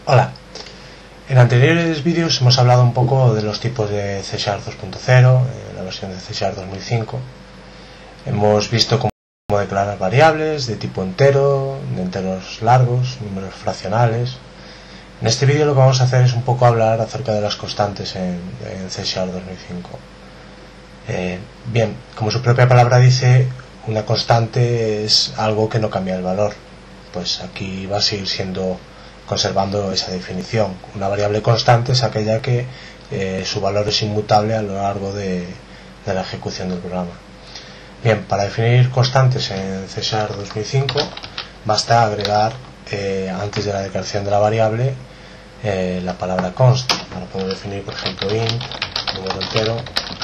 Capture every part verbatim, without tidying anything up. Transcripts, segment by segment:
Hola, en anteriores vídeos hemos hablado un poco de los tipos de C Sharp dos punto cero, eh, la versión de C Sharp dos mil cinco. Hemos visto cómo declarar variables de tipo entero, de enteros largos, números fraccionales. En este vídeo lo que vamos a hacer es un poco hablar acerca de las constantes en, en C Sharp dos mil cinco. Eh, bien, como su propia palabra dice, una constante es algo que no cambia el valor. Pues aquí va a seguir siendo, conservando esa definición. Una variable constante es aquella que eh, su valor es inmutable a lo largo de, de la ejecución del programa. Bien, para definir constantes en C Sharp dos mil cinco basta agregar eh, antes de la declaración de la variable eh, la palabra const, para poder definir, por ejemplo, int, número entero.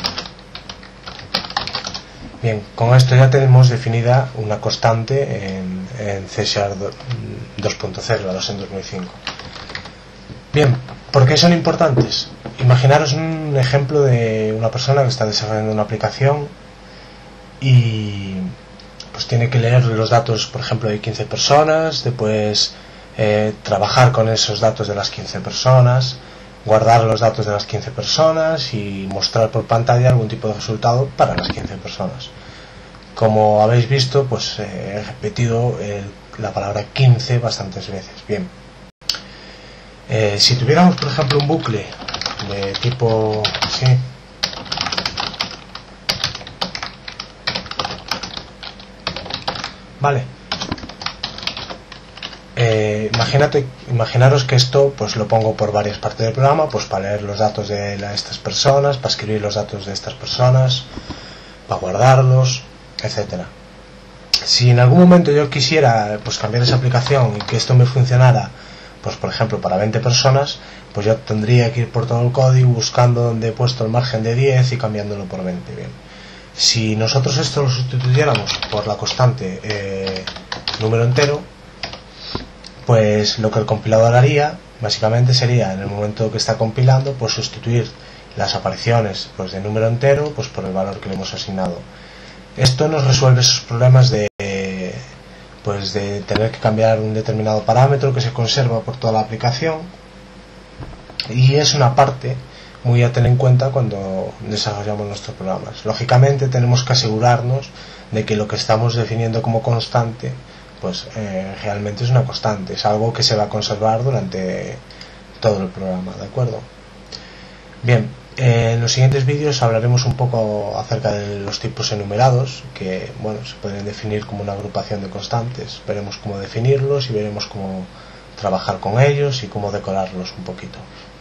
Bien, con esto ya tenemos definida una constante en, en C Sharp dos punto cero, la versión dos mil cinco. Bien, ¿por qué son importantes? Imaginaros un ejemplo de una persona que está desarrollando una aplicación y pues tiene que leer los datos, por ejemplo, de quince personas, después eh, trabajar con esos datos de las quince personas, guardar los datos de las quince personas y mostrar por pantalla algún tipo de resultado para las quince personas. Como habéis visto, pues eh, he repetido eh, la palabra quince bastantes veces. Bien, eh, si tuviéramos, por ejemplo, un bucle de tipo así, vale, eh, imagínate, imaginaros que esto pues lo pongo por varias partes del programa, pues para leer los datos de la, estas personas, para escribir los datos de estas personas, para guardarlos, etcétera. Si en algún momento yo quisiera pues cambiar esa aplicación y que esto me funcionara, pues por ejemplo para veinte personas, pues yo tendría que ir por todo el código buscando donde he puesto el margen de diez y cambiándolo por veinte. Bien, si nosotros esto lo sustituyéramos por la constante eh, número entero, pues lo que el compilador haría básicamente sería, en el momento que está compilando, pues sustituir las apariciones pues de número entero pues por el valor que le hemos asignado. Esto nos resuelve esos problemas de pues de tener que cambiar un determinado parámetro que se conserva por toda la aplicación, y es una parte muy a tener en cuenta cuando desarrollamos nuestros programas. Lógicamente tenemos que asegurarnos de que lo que estamos definiendo como constante pues eh, realmente es una constante, es algo que se va a conservar durante todo el programa, ¿de acuerdo? Bien, eh, en los siguientes vídeos hablaremos un poco acerca de los tipos enumerados, que bueno, se pueden definir como una agrupación de constantes. Veremos cómo definirlos y veremos cómo trabajar con ellos y cómo decorarlos un poquito.